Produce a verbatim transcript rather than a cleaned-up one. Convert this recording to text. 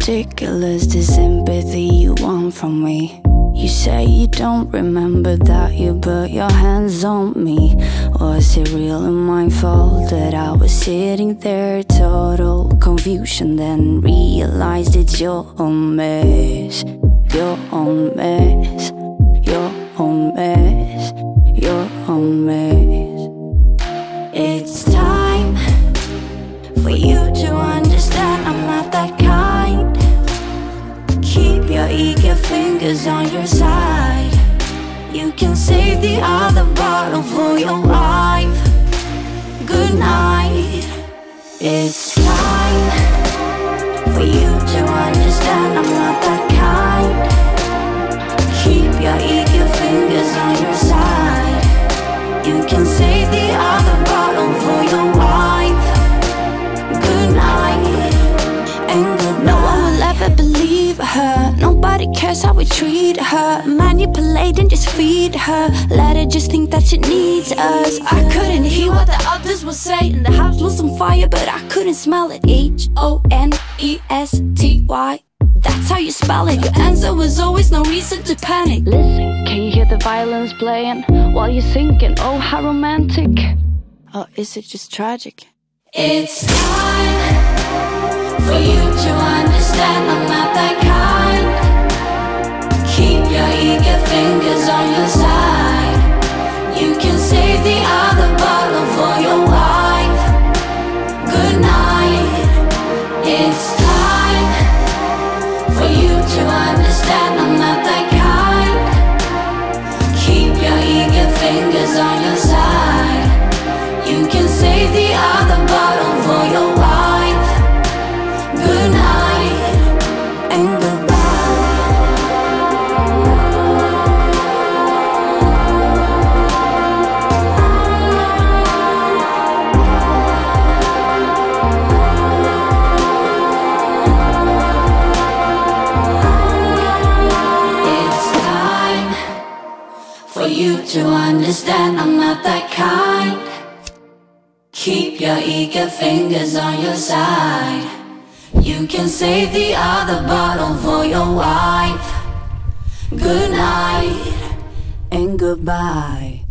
ridiculous, the sympathy you want from me. You say you don't remember that you put your hands on me. Was it really my fault that I was sitting there? Total confusion, then realized it's your own mess. Your own mess. Your own mess. Your own mess. It's time for you to understand I'm not that kind. Keep your eager fingers on your side. You can save the other bottle for your wife. Good night. It's time for you to understand I'm not that kind. Keep your eager fingers on your side. You can save the other bottle for your wife. Good night and good night. No one will ever believe her. Nobody cares how we treat her. Manipulate and just feed her. Let her just think that she needs us. I couldn't hear what the others were saying. The house was on fire but I couldn't smell it. H O N E S T Y. That's how you spell it. Your answer was always no reason to panic. Listen, can you hear the violins playing while you're thinking, oh how romantic? Or is it just tragic? It's time for you to understand I'm not that kind. Keep your eager fingers on your side. You can save the other bottle for your wife. Good night. It's time for you to understand I'm not that kind. Keep your eager fingers on your side. You can save the other bottle for your wife. Good night and goodbye. It's time for you to understand I'm not that kind. Keep your eager fingers on your side. You can save the other bottle for your wife. Good night and goodbye.